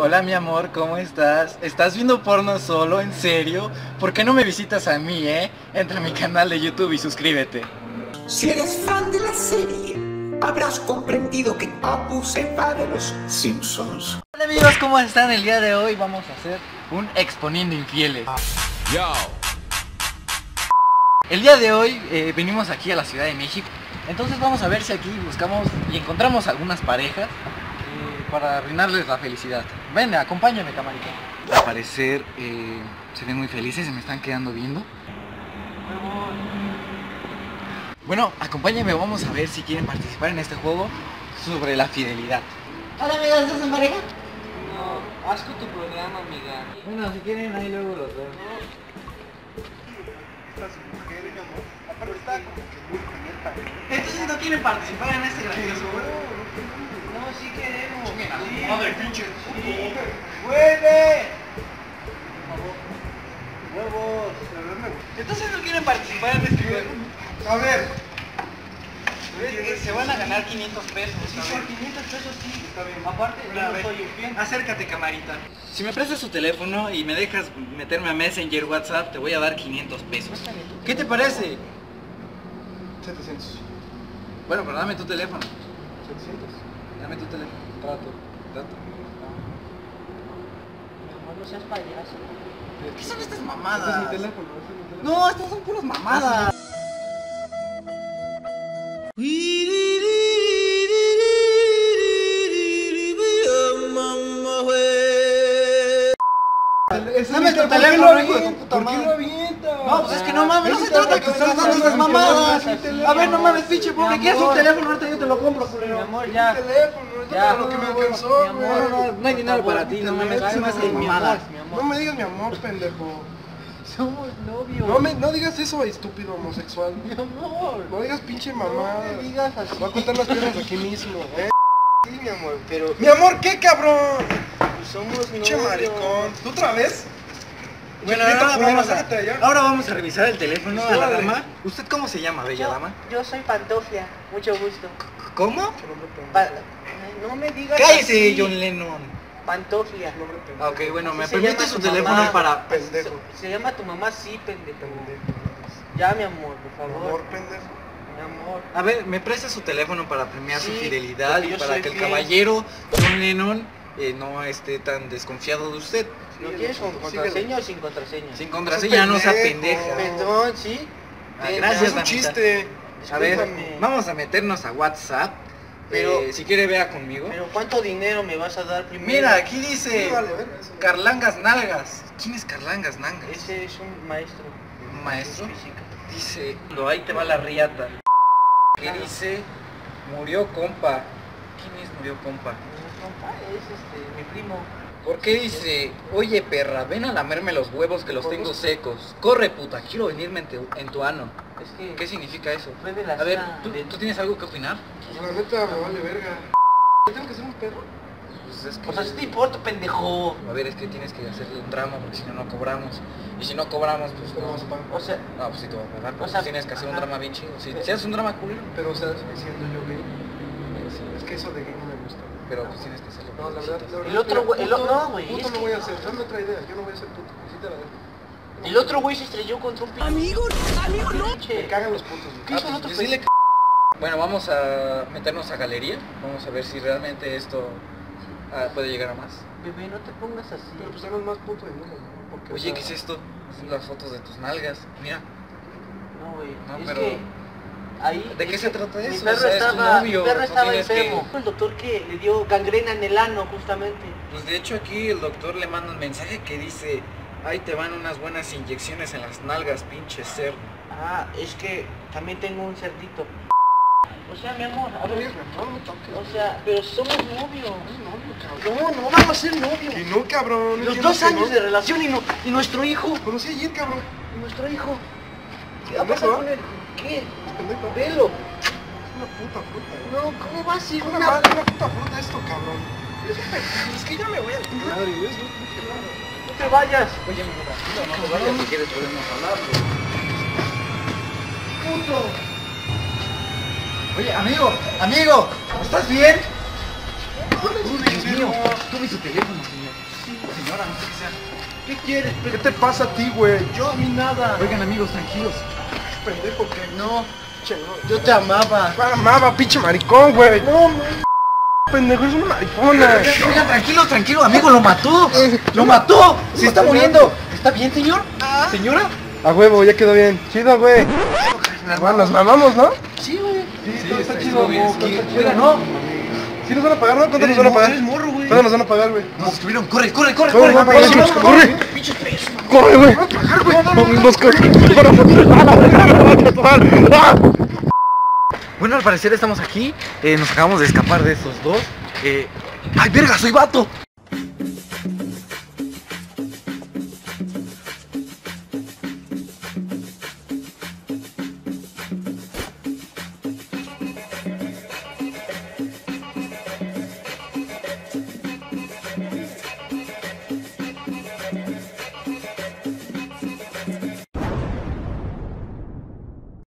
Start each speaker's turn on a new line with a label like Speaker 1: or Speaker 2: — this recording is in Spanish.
Speaker 1: Hola mi amor, ¿cómo estás? ¿Estás viendo porno solo? ¿En serio? ¿Por qué no me visitas a mí, Entra a mi canal de YouTube y suscríbete.
Speaker 2: Si eres fan de la serie, habrás comprendido que Apu se va de los Simpsons.
Speaker 1: Hola amigos, ¿cómo están? El día de hoy vamos a hacer un Exponiendo Infieles.
Speaker 3: Yo.
Speaker 1: El día de hoy venimos aquí a la Ciudad de México. Entonces vamos a ver si aquí buscamos y encontramos algunas parejas para arruinarles la felicidad. Ven, acompáñame, camarita. Al parecer se ven muy felices, se me están quedando viendo. Bueno, acompáñame, vamos a ver si quieren participar en este juego sobre la fidelidad. Hola amigas, ¿estás en pareja?
Speaker 4: No, haz con tu programa, amiga.
Speaker 1: Bueno, si quieren ahí luego los veo. Entonces no quieren participar en este gracioso juego.
Speaker 4: No, sí queremos.
Speaker 1: Sí. Madre pinche.
Speaker 4: ¡Vuelve! ¡Huevos!
Speaker 1: Entonces no quieren participar en este juego.
Speaker 4: A ver.
Speaker 1: Se van a ganar 500 pesos.
Speaker 4: Sí, por 500 pesos sí.
Speaker 1: Está bien.
Speaker 4: Aparte, yo
Speaker 1: A
Speaker 4: no
Speaker 1: ver,
Speaker 4: soy infiel.
Speaker 1: acércate, camarita. Si me prestas tu teléfono y me dejas meterme a Messenger, WhatsApp, te voy a dar 500 pesos. ¿Qué te parece?
Speaker 5: 700.
Speaker 1: Bueno, pero dame tu teléfono.
Speaker 5: 700.
Speaker 1: Dame tu teléfono. Trato.
Speaker 4: No seas payaso.
Speaker 1: ¿Qué son estas
Speaker 5: Este es mi
Speaker 1: mamadas?
Speaker 5: teléfono, este es mi teléfono.
Speaker 1: No, estas son puras mamadas. Dame tu teléfono, hijo de tu puta
Speaker 5: ¿Por qué
Speaker 1: madre.
Speaker 5: lo avientas?
Speaker 1: No, pues es que no mames, no se trata que estás dando estas mamadas. A ver, no mames, pinche pobre, ¿quieres un teléfono? Ahorita yo te lo compro,
Speaker 4: Mi
Speaker 1: culero.
Speaker 4: amor, ya.
Speaker 5: teléfono,
Speaker 4: Ya,
Speaker 5: lo que me
Speaker 4: no,
Speaker 5: alcanzó,
Speaker 4: mi
Speaker 5: güey.
Speaker 4: amor.
Speaker 1: No hay dinero para ti, no mames,
Speaker 5: Ay,
Speaker 1: se me hace
Speaker 5: mi
Speaker 1: mamadas.
Speaker 4: Mi
Speaker 5: No
Speaker 4: amor.
Speaker 5: me digas mi amor, pendejo.
Speaker 4: Somos novios.
Speaker 5: No digas eso, estúpido homosexual.
Speaker 4: Mi amor.
Speaker 5: No digas pinche
Speaker 4: No
Speaker 5: mamada.
Speaker 4: me digas así.
Speaker 5: Voy a contar las piernas aquí mismo,
Speaker 4: Sí, mi amor, pero
Speaker 5: Mi amor, ¿qué cabrón?
Speaker 4: somos
Speaker 5: Pinche
Speaker 4: novios.
Speaker 5: maricón. ¿Tú otra vez?
Speaker 1: Bueno,
Speaker 5: Chiquito,
Speaker 1: ahora
Speaker 5: culero,
Speaker 1: vamos,
Speaker 5: sácate allá.
Speaker 1: ahora vamos a revisar el teléfono a la
Speaker 5: Órale.
Speaker 1: dama. ¿Usted cómo se llama, bella dama?
Speaker 4: Yo soy Pantofia, mucho gusto.
Speaker 1: ¿Cómo?
Speaker 4: No me digas
Speaker 1: Cállese,
Speaker 4: así.
Speaker 1: John Lennon.
Speaker 4: Pantofia.
Speaker 1: Ah, ok, bueno, me
Speaker 4: Así se
Speaker 1: permite
Speaker 4: llama
Speaker 1: su
Speaker 4: tu
Speaker 1: teléfono
Speaker 4: mamá.
Speaker 1: para...
Speaker 5: Pendejo.
Speaker 4: Se llama tu mamá, sí, pendejo. Ya, mi amor, por
Speaker 5: Mi
Speaker 4: favor.
Speaker 5: amor, pendejo.
Speaker 4: Mi amor.
Speaker 1: A ver, ¿me presta su teléfono para premiar su
Speaker 4: Sí,
Speaker 1: fidelidad
Speaker 4: porque
Speaker 1: y
Speaker 4: yo
Speaker 1: para
Speaker 4: soy
Speaker 1: que el
Speaker 4: fiel.
Speaker 1: caballero John Lennon no esté tan desconfiado de usted?
Speaker 4: ¿Lo quieres con contraseña o sin contraseña?
Speaker 1: Sin contraseña, no sea
Speaker 5: pendejo.
Speaker 1: pendeja.
Speaker 4: Perdón, sí.
Speaker 1: Ah,
Speaker 4: Ven,
Speaker 1: gracias,
Speaker 5: Es un
Speaker 1: damita.
Speaker 5: chiste.
Speaker 1: A ver,
Speaker 4: Discúlpame.
Speaker 1: vamos a meternos a WhatsApp.
Speaker 4: Pero-
Speaker 1: Si quiere, vea conmigo.
Speaker 4: Pero ¿cuánto dinero me vas a dar primero?
Speaker 1: Mira, aquí dice
Speaker 5: Sí, vale, verga, eso no.
Speaker 1: Carlangas Nalgas. ¿Quién es Carlangas Nalgas?
Speaker 4: Ese es un maestro.
Speaker 1: ¿Un maestro?
Speaker 4: de física.
Speaker 1: Dice, ahí te va la riata. ¿Qué dice? Murió compa. ¿Quién es murió compa?
Speaker 4: Mi compa es mi primo.
Speaker 1: ¿Por qué dice, oye perra, ven a lamerme los huevos que los tengo secos? Corre puta, quiero venirme en tu ano.
Speaker 4: Es que
Speaker 1: ¿Qué significa eso?
Speaker 4: fue de la
Speaker 1: A ver,
Speaker 4: cena de-
Speaker 1: ¿tú tienes algo que opinar?
Speaker 5: La neta me vale verga. ¿Tengo que ser un perro?
Speaker 1: Pues es que...
Speaker 4: O sea, ¿sí te importa, pendejo?
Speaker 1: A ver, es que tienes que hacerle un drama porque si no, no cobramos. Y si no cobramos, pues
Speaker 5: ¿Cómo
Speaker 1: no.
Speaker 5: vas a pagar?
Speaker 4: O sea,
Speaker 1: No, pues sí te voy a pagar, pero
Speaker 4: O sea,
Speaker 1: pues tienes que hacer un
Speaker 4: ajá.
Speaker 1: drama bien chido. Si haces un drama culero,
Speaker 5: Pero, o sea, siendo yo gay. Es que eso de gay no me gusta.
Speaker 1: pero pues tienes que hacerlo.
Speaker 5: No, la
Speaker 1: con
Speaker 5: verdad,
Speaker 1: cositas.
Speaker 5: la verdad.
Speaker 4: El otro güey-
Speaker 5: puto-
Speaker 4: no, güey,
Speaker 5: Puto
Speaker 4: es
Speaker 5: no
Speaker 4: que-
Speaker 5: voy a ser. Dame otra idea. Yo no voy a ser puto. Así te la dejo.
Speaker 4: el otro güey se estrelló contra un amigo no.
Speaker 5: Me cagan los putos, güey.
Speaker 4: ¿Qué hizo el
Speaker 1: Ah,
Speaker 4: otro
Speaker 1: pues dile que... Bueno, vamos a meternos a galería. Vamos a ver si realmente esto puede llegar a más.
Speaker 4: Bebé, no te pongas así.
Speaker 5: Pero pues eres más puto del mundo, ¿no? Porque, o
Speaker 1: Oye,
Speaker 5: sea,
Speaker 1: ¿qué es esto? Son las fotos de tus nalgas. Mira,
Speaker 4: No, güey.
Speaker 1: No,
Speaker 4: es
Speaker 1: pero-
Speaker 4: que ahí.
Speaker 1: ¿de qué
Speaker 4: es
Speaker 1: se
Speaker 4: que
Speaker 1: trata
Speaker 4: Mi
Speaker 1: eso?
Speaker 4: perro
Speaker 1: O sea, es tu
Speaker 4: estaba,
Speaker 1: novio,
Speaker 4: mi perro
Speaker 1: tú
Speaker 4: estaba
Speaker 1: tienes que-
Speaker 4: enfermo. El doctor que le dio gangrena en el ano, justamente.
Speaker 1: pues de hecho aquí el doctor le manda un mensaje que dice, ahí te van unas buenas inyecciones en las nalgas, pinche cerdo.
Speaker 4: Ah, es que también tengo un cerdito. O sea, mi amor, a
Speaker 5: no,
Speaker 4: ver.
Speaker 5: no me toques.
Speaker 4: O sea, pero somos novios.
Speaker 5: No,
Speaker 4: No vamos a ser novios.
Speaker 5: Y no, cabrón.
Speaker 4: Los
Speaker 5: entiendo
Speaker 4: 2
Speaker 5: que
Speaker 4: años
Speaker 5: no.
Speaker 4: de relación y nuestro hijo.
Speaker 5: Conocí ayer, cabrón.
Speaker 4: Y nuestro hijo. ¿Qué va a
Speaker 5: ¿Pendejo?
Speaker 4: pasar con él? ¿Qué?
Speaker 5: Es pendejo.
Speaker 4: Velo.
Speaker 5: Es una puta fruta.
Speaker 4: No, ¿cómo va a ser
Speaker 5: Es una
Speaker 4: una...
Speaker 5: madre, una puta fruta esto, cabrón. Es que ya me voy a... Madre, güey, es un puto raro.
Speaker 4: No te vayas.
Speaker 1: Oye, mi tranquilo, no te vayas, si quieres podemos hablarlo.
Speaker 4: Puto.
Speaker 1: Oye, amigo, ¿estás bien?
Speaker 5: Dios mío,
Speaker 1: mío. Tome su teléfono, señor. Señora, no sé qué sea.
Speaker 5: ¿Qué quieres? ¿Qué te pasa a ti, güey? Yo a mí nada.
Speaker 1: Oigan, amigos, tranquilos.
Speaker 5: Pendejo que
Speaker 1: No,
Speaker 5: Che, no.
Speaker 1: yo te amaba.
Speaker 5: Me amaba, pinche maricón, güey. No, pendejo, es una maricona.
Speaker 1: Oigan, tranquilo, tranquilo, amigo, lo mató. Lo mató. Se está muriendo. ¿Está bien, señor? ¿Señora?
Speaker 5: A huevo, ya quedó bien. Chido, güey. Bueno, nos mamamos, ¿no?
Speaker 1: Sí, güey.
Speaker 5: Sí, está chido, güey.
Speaker 1: Oigan, no.
Speaker 5: ¿Sí nos van a pagar, no? ¿Cuánto nos van a pagar?
Speaker 1: Eres morro, güey.
Speaker 5: ¿Cuánto nos van a pagar, güey?
Speaker 1: Nos escribieron, corre, corre, corre,
Speaker 5: Corre,
Speaker 1: corre.
Speaker 5: corre, corre, güey.
Speaker 1: Bueno, al parecer estamos aquí. Nos acabamos de escapar de esos dos. ¡Ay, verga, soy vato!